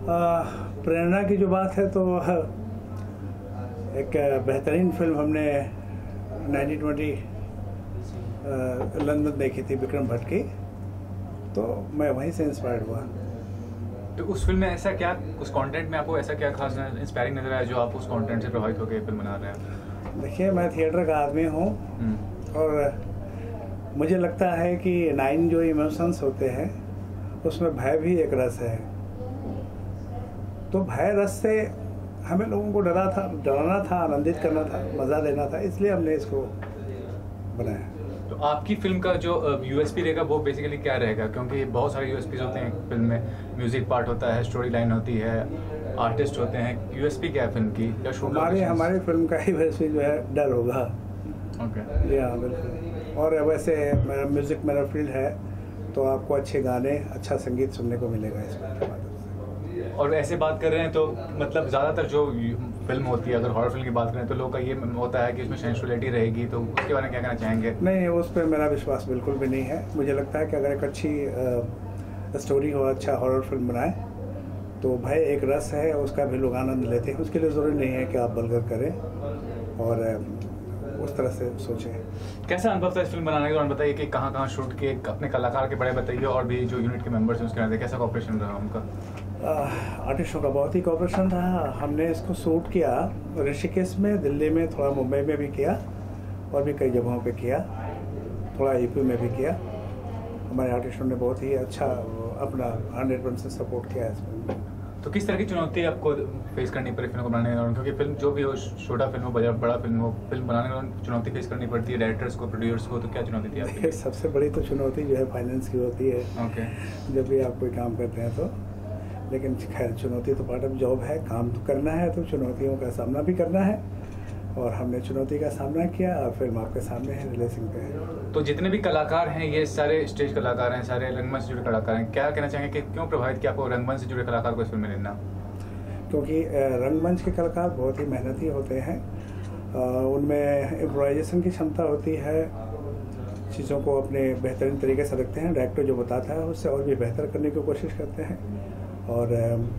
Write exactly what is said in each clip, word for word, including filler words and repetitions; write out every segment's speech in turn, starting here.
प्रेरणा की जो बात है तो एक बेहतरीन फिल्म हमने नाइनटीन ट्वेंटी लंदन देखी थी विक्रम भट्ट की, तो मैं वहीं से इंस्पायर्ड हुआ। तो उस फिल्म में ऐसा क्या, उस कंटेंट में आपको ऐसा क्या खास इंस्पायरिंग नजर आया जो आप उस कंटेंट से प्रभावित होकर फिल्म बना रहे हैं? देखिए, मैं थिएटर का आदमी हूँ और मुझे लगता है कि नाइन जो इमोशंस होते हैं उसमें भय भी एक रस है। तो भय रस से हमें लोगों को डरा था डराना था, आनंदित करना था, मज़ा लेना था, इसलिए हमने इसको बनाया। तो आपकी फिल्म का जो यूएसपी रहेगा वो बेसिकली क्या रहेगा? क्योंकि बहुत सारे यूएसपीज होते हैं फिल्म में, म्यूजिक पार्ट होता है, स्टोरी लाइन होती है, आर्टिस्ट होते हैं। यूएसपी क्या है फिल्म की? या हमारे हमारी फिल्म का यूएसपी जो है डर होगा। ओके, जी हाँ, बिल्कुल। और वैसे मेरा म्यूज़िक मेरा फील्ड है, तो आपको अच्छे गाने, अच्छा संगीत सुनने को मिलेगा इस फिल्म के माध्यम से। और ऐसे बात कर रहे हैं तो मतलब ज़्यादातर जो फिल्म होती है, अगर हॉरर फिल्म की बात करें तो लोग का ये होता है कि इसमें सेंसुअलिटी रहेगी, तो उसके बारे में क्या कहना चाहेंगे? नहीं, उस पर मेरा विश्वास बिल्कुल भी नहीं है। मुझे लगता है कि अगर एक अच्छी स्टोरी हो, अच्छा हॉरर फिल्म बनाए, तो भाई एक रस है, उसका भी लोग आनंद लेते हैं। उसके लिए ज़रूरी नहीं है कि आप बलगर करें और उस तरह से सोचें। कैसा अनुभव था इस फिल्म बनाने के दौरान? बताइए कि कहाँ कहाँ शूट किए, अपने कलाकार के बड़े बताइए, और भी जो यूनिट के मेंबर्स हैं उसके अंदर कैसा कॉपरेशन रहा उनका? आर्टिस्टों का बहुत ही कॉपरेशन रहा। हमने इसको शूट किया ऋषिकेश में, दिल्ली में, थोड़ा मुंबई में भी किया और भी कई जगहों पे किया, थोड़ा यूपी में भी किया। हमारे आर्टिस्टों ने बहुत ही अच्छा अपना हंड्रेड परसेंट सपोर्ट किया इस फिल्म में। तो किस तरह की चुनौती आपको फेस करनी पड़ी फिल्म को बनाने के दौरान? क्योंकि फिल्म जो भी हो, छोटा फिल्म हो, बड़ा बड़ा फिल्म हो, फिल्म बनाने के दौरान चुनौती फेस करनी पड़ती है डायरेक्टर्स को, प्रोड्यूसर्स को। तो क्या चुनौती थी आपकी? सबसे बड़ी तो चुनौती जो है फाइनेंस की होती है। ओके, जब भी आप कोई काम करते हैं तो, लेकिन खैर चुनौती तो पार्ट ऑफ जॉब है, काम तो करना है, तो चुनौतियों का सामना भी करना है और हमने चुनौती का सामना किया और फिल्म आपके सामने है, रिलीजिंग पे है। तो जितने भी कलाकार हैं, ये सारे स्टेज कलाकार हैं, सारे रंगमंच से जुड़े कलाकार हैं, क्या कहना चाहेंगे कि क्यों प्रभावित किया आपको रंगमंच से जुड़े कलाकार को इस फिल्म में लेना? क्योंकि रंगमंच के कलाकार बहुत ही मेहनती होते हैं, उनमें इम्प्रोवाइजेशन की क्षमता होती है, चीज़ों को अपने बेहतरीन तरीके से रखते हैं। डायरेक्टर जो बताता है उससे और भी बेहतर करने की कोशिश करते हैं और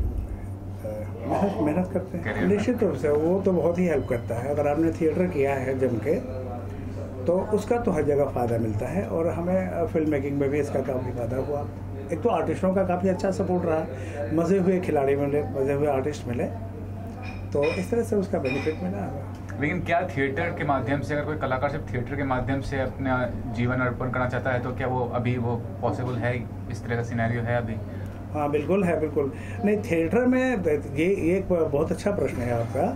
मेहनत मेहनत करते हैं। निश्चित रूप से वो तो बहुत ही हेल्प करता है। अगर आपने थिएटर किया है जम के, तो उसका तो हर जगह फ़ायदा मिलता है और हमें फिल्म मेकिंग में भी इसका काफ़ी फ़ायदा हुआ। एक तो आर्टिस्टों का काफ़ी अच्छा सपोर्ट रहा, मज़े हुए खिलाड़ी मिले, मज़े हुए आर्टिस्ट मिले, तो इस तरह से उसका बेनिफिट मिला। लेकिन क्या थिएटर के माध्यम से, अगर कोई कलाकार सिर्फ थिएटर के माध्यम से अपना जीवन अर्पण करना चाहता है, तो क्या वो अभी वो पॉसिबल है? इस तरह का सिनेरियो है अभी? हाँ, बिल्कुल है, बिल्कुल। नहीं, थिएटर में ये एक बहुत अच्छा प्रश्न है आपका।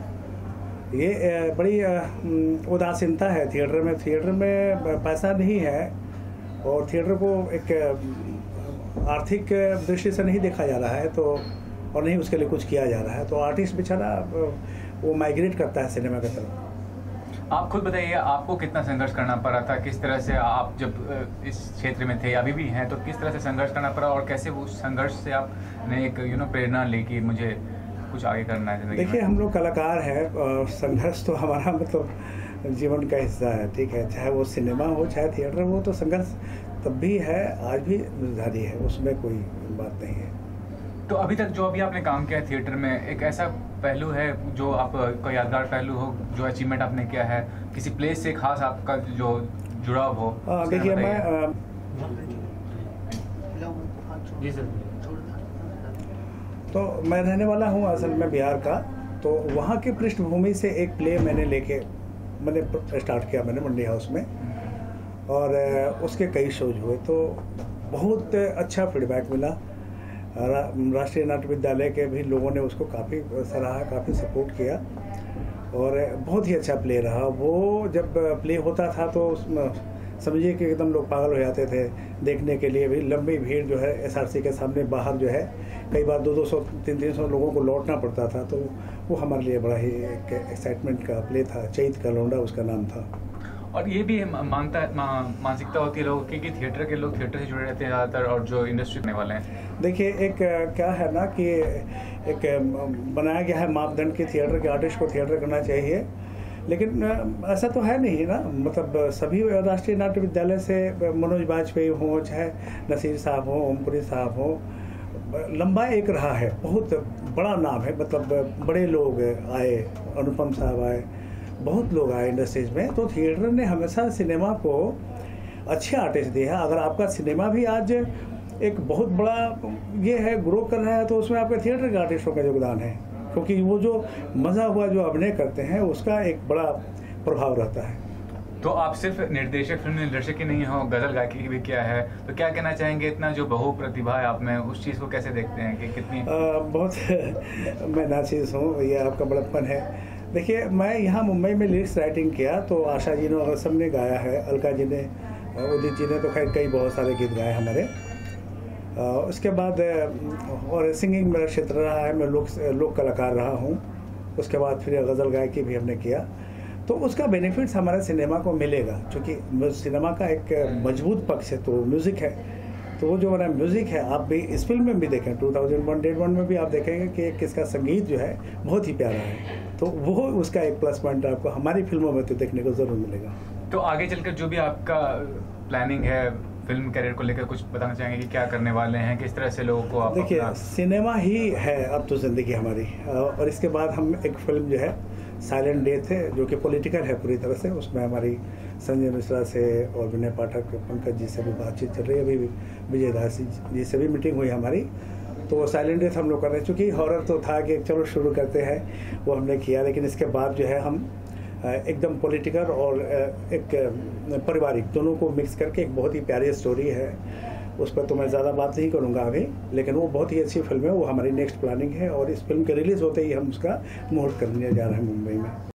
ये बड़ी उदासीनता है थिएटर में। थिएटर में पैसा नहीं है और थिएटर को एक आर्थिक दृष्टि से नहीं देखा जा रहा है, तो और नहीं उसके लिए कुछ किया जा रहा है, तो आर्टिस्ट बेचारा वो माइग्रेट करता है सिनेमा की तरफ। आप खुद बताइए, आपको कितना संघर्ष करना पड़ा था? किस तरह से आप जब इस क्षेत्र में थे, अभी भी हैं, तो किस तरह से संघर्ष करना पड़ा और कैसे वो संघर्ष से आपने एक यू नो प्रेरणा ली कि मुझे कुछ आगे करना है जिंदगी में? देखिए, हम लोग कलाकार हैं और संघर्ष तो हमारा मतलब जीवन का हिस्सा है, ठीक है। चाहे वो सिनेमा हो, चाहे थिएटर हो, तो संघर्ष तब भी है, आज भी जारी है, उसमें कोई बात नहीं है। तो अभी तक जो अभी आपने काम किया है थिएटर में, एक ऐसा पहलू है जो आपका यादगार पहलू हो, जो अचीवमेंट आपने किया है, किसी प्लेस से खास आपका जो जुड़ाव हो? देखिए, मैं जी सर, तो मैं रहने वाला हूँ असल में बिहार का, तो वहाँ की पृष्ठभूमि से एक प्ले मैंने लेके मैंने स्टार्ट किया मैंने मंडी हाउस में, और उसके कई शोज हुए, तो बहुत अच्छा फीडबैक मिला। रा, राष्ट्रीय नाट्य विद्यालय के भी लोगों ने उसको काफ़ी सराहा, काफ़ी सपोर्ट किया और बहुत ही अच्छा प्ले रहा। वो जब प्ले होता था तो उसमें समझिए कि एकदम लोग पागल हो जाते थे देखने के लिए भी। लंबी भीड़ जो है एसआरसी के सामने बाहर जो है, कई बार दो दो सौ तीन तीन सौ लोगों को लौटना पड़ता था, तो वो हमारे लिए बड़ा ही एक एक्साइटमेंट का प्ले था। चैत का लौंडा उसका नाम था। और ये भी मानता मा, मानसिकता होती है लोगों की कि थिएटर के लोग थिएटर से जुड़े रहते हैं ज़्यादातर, और जो इंडस्ट्री करने वाले हैं। देखिए, एक क्या है ना कि एक बनाया गया है मापदंड कि थिएटर के आर्टिस्ट को थिएटर करना चाहिए, लेकिन ऐसा तो है नहीं ना। मतलब सभी राष्ट्रीय नाट्य विद्यालय से मनोज बाजपेयी हों, चाहे नसीर साहब हों, ओमपुरी साहब हों, लंबा एक रहा है, बहुत बड़ा नाम है, मतलब बड़े लोग आए, अनुपम साहब आए, बहुत लोग आए इंडस्ट्रीज में। तो थिएटर ने हमेशा सिनेमा को अच्छे आर्टिस्ट दिए हैं। अगर आपका सिनेमा भी आज एक बहुत बड़ा ये है, ग्रो कर रहा है, तो उसमें आपके थिएटर के आर्टिस्टों का योगदान है, क्योंकि वो जो मज़ा हुआ जो अभिनय करते हैं उसका एक बड़ा प्रभाव रहता है। तो आप सिर्फ निर्देशक, फिल्म निर्देशक ही नहीं हो, गज़ल गायकी भी क्या है, तो क्या कहना चाहेंगे, इतना जो बहु प्रतिभा है आप में, उस चीज़ को कैसे देखते हैं कि कितनी आ, बहुत मैं नाचीज़ हूँ, ये आपका बड़प्पन है। देखिए, मैं यहाँ मुंबई में लिरिक्स राइटिंग किया तो आशा जी ने और सब ने गाया है, अलका जी ने, उदित जी ने, तो खैर कई बहुत सारे गीत गाए हमारे। आ, उसके बाद और सिंगिंग मेरा क्षेत्र रहा है, मैं लोक लोक कलाकार रहा हूँ। उसके बाद फिर गज़ल गायकी भी हमने किया, तो उसका बेनिफिट्स हमारे सिनेमा को मिलेगा, क्योंकि सिनेमा का एक मजबूत पक्ष है तो म्यूज़िक है। तो वो जो हमारा म्यूज़िक है, आप भी इस फिल्म में भी देखें, टू थाउजेंड वन डेढ़ वन में भी आप देखेंगे कि किसका संगीत जो है बहुत ही प्यारा है, तो वो उसका एक प्लस पॉइंट आपको हमारी फिल्मों में तो देखने को ज़रूर मिलेगा। तो आगे चलकर जो भी आपका प्लानिंग है फिल्म कैरियर को लेकर, कुछ बताना चाहेंगे कि क्या करने वाले हैं, किस तरह से लोगों को आप? देखिए, सिनेमा ही है अब तो ज़िंदगी हमारी, और इसके बाद हम एक फिल्म जो है साइलेंट डेथ है, जो कि पॉलिटिकल है पूरी तरह से। उसमें हमारी संजय मिश्रा से और विनय पाठक, पंकज जी से भी बातचीत चल रही है, अभी विजय दास जी से भी मीटिंग हुई हमारी। तो वो साइलेंट डेथ हम लोग कर रहे हैं, चूँकि हॉरर तो था कि चलो शुरू करते हैं, वो हमने किया, लेकिन इसके बाद जो है हम एकदम पॉलिटिकल और एक पारिवारिक दोनों को मिक्स करके एक बहुत ही प्यारी स्टोरी है, उस पर तो मैं ज़्यादा बात नहीं करूँगा अभी, लेकिन वो बहुत ही अच्छी फिल्म है, वो हमारी नेक्स्ट प्लानिंग है, और इस फिल्म के रिलीज़ होते ही हम उसका मुहूर्त करने जा रहे हैं मुंबई में।